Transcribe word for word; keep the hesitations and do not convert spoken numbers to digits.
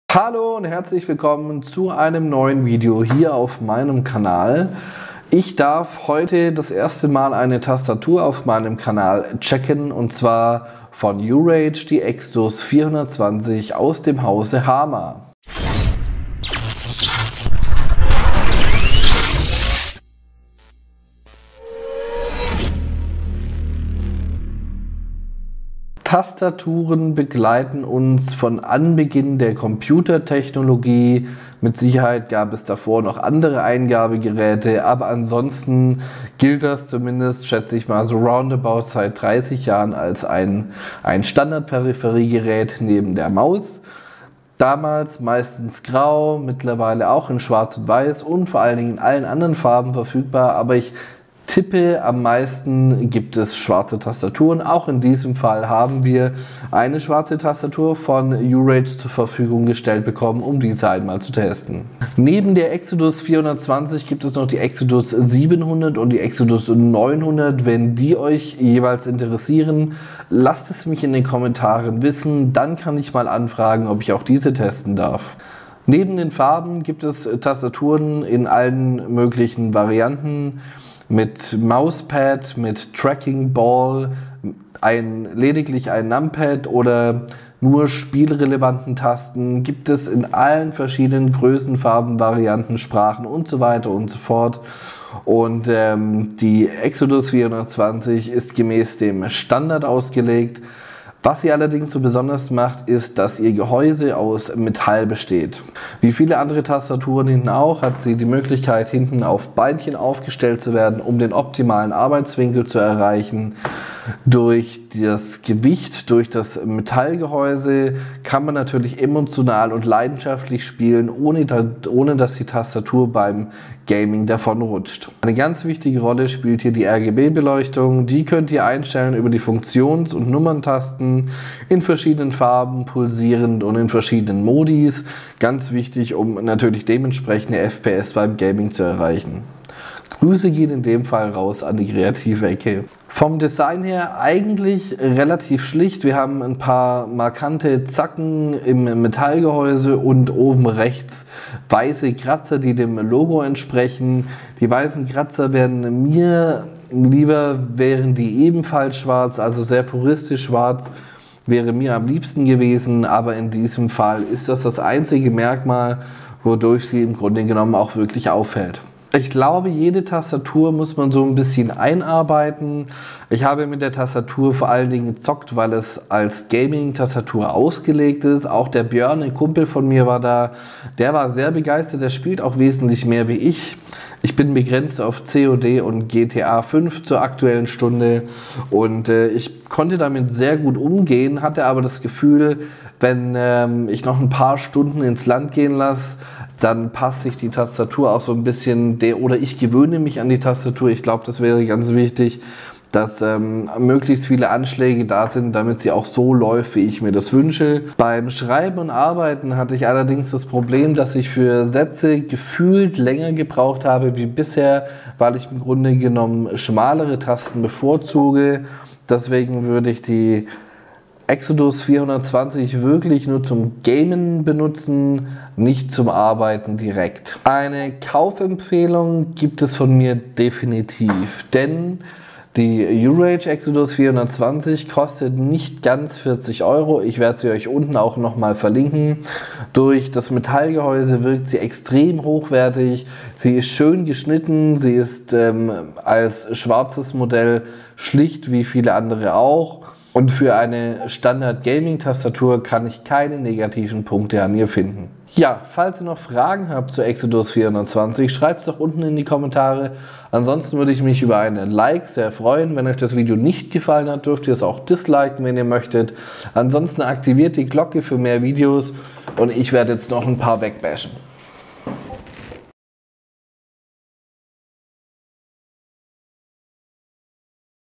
Hallo und herzlich willkommen zu einem neuen Video hier auf meinem Kanal. Ich darf heute das erste Mal eine Tastatur auf meinem Kanal checken, und zwar von U-Rage, die Exodus vierhundertzwanzig aus dem Hause Hama. Tastaturen begleiten uns von Anbeginn der Computertechnologie. Mit Sicherheit gab es davor noch andere Eingabegeräte, aber ansonsten gilt das zumindest, schätze ich mal, so roundabout seit dreißig Jahren als ein, ein Standard-Peripheriegerät neben der Maus. Damals meistens grau, mittlerweile auch in schwarz und weiß und vor allen Dingen in allen anderen Farben verfügbar, aber ich tippe, am meisten gibt es schwarze Tastaturen. Auch in diesem Fall haben wir eine schwarze Tastatur von U-Rage zur Verfügung gestellt bekommen, um diese einmal zu testen. Neben der Exodus vierhundertzwanzig gibt es noch die Exodus siebenhundert und die Exodus neunhundert. Wenn die euch jeweils interessieren, lasst es mich in den Kommentaren wissen. Dann kann ich mal anfragen, ob ich auch diese testen darf. Neben den Farben gibt es Tastaturen in allen möglichen Varianten. Mit Mauspad, mit Tracking Ball, ein, lediglich ein Numpad oder nur spielrelevanten Tasten, gibt es in allen verschiedenen Größen, Farben, Varianten, Sprachen und so weiter und so fort. Und ähm, die Exodus vierhundertzwanzig ist gemäß dem Standard ausgelegt. Was sie allerdings so besonders macht, ist, dass ihr Gehäuse aus Metall besteht. Wie viele andere Tastaturen hinten auch, hat sie die Möglichkeit, hinten auf Beinchen aufgestellt zu werden, um den optimalen Arbeitswinkel zu erreichen. Durch das Gewicht, durch das Metallgehäuse kann man natürlich emotional und leidenschaftlich spielen, ohne, ohne dass die Tastatur beim Gaming davon rutscht. Eine ganz wichtige Rolle spielt hier die R G B-Beleuchtung. Die könnt ihr einstellen über die Funktions- und Nummerntasten in verschiedenen Farben, pulsierend und in verschiedenen Modis. Ganz wichtig, um natürlich dementsprechende F P S beim Gaming zu erreichen. Grüße gehen in dem Fall raus an die kreative Ecke. Vom Design her eigentlich relativ schlicht. Wir haben ein paar markante Zacken im Metallgehäuse und oben rechts weiße Kratzer, die dem Logo entsprechen. Die weißen Kratzer werden mir lieber, wären die ebenfalls schwarz, also sehr puristisch schwarz. Wäre mir am liebsten gewesen, aber in diesem Fall ist das das einzige Merkmal, wodurch sie im Grunde genommen auch wirklich auffällt. Ich glaube, jede Tastatur muss man so ein bisschen einarbeiten. Ich habe mit der Tastatur vor allen Dingen gezockt, weil es als Gaming-Tastatur ausgelegt ist. Auch der Björn, ein Kumpel von mir, war da. Der war sehr begeistert, der spielt auch wesentlich mehr wie ich. Ich bin begrenzt auf C O D und G T A fünf zur aktuellen Stunde und äh, ich konnte damit sehr gut umgehen, hatte aber das Gefühl, wenn ähm, ich noch ein paar Stunden ins Land gehen lasse, dann passt sich die Tastatur auch so ein bisschen, der, oder ich gewöhne mich an die Tastatur. Ich glaube, das wäre ganz wichtig, dass ähm, möglichst viele Anschläge da sind, damit sie auch so läuft, wie ich mir das wünsche. Beim Schreiben und Arbeiten hatte ich allerdings das Problem, dass ich für Sätze gefühlt länger gebraucht habe wie bisher, weil ich im Grunde genommen schmalere Tasten bevorzuge. Deswegen würde ich die Exodus vierhundertzwanzig wirklich nur zum Gamen benutzen, nicht zum Arbeiten direkt. Eine Kaufempfehlung gibt es von mir definitiv, denn die U-Rage Exodus vierhundertzwanzig kostet nicht ganz vierzig Euro. Ich werde sie euch unten auch nochmal verlinken. Durch das Metallgehäuse wirkt sie extrem hochwertig. Sie ist schön geschnitten. Sie ist ähm, als schwarzes Modell schlicht wie viele andere auch. Und für eine Standard-Gaming-Tastatur kann ich keine negativen Punkte an ihr finden. Ja, falls ihr noch Fragen habt zur Exodus vierhundertzwanzig, schreibt es doch unten in die Kommentare. Ansonsten würde ich mich über einen Like sehr freuen. Wenn euch das Video nicht gefallen hat, dürft ihr es auch disliken, wenn ihr möchtet. Ansonsten aktiviert die Glocke für mehr Videos und ich werde jetzt noch ein paar wegbashen.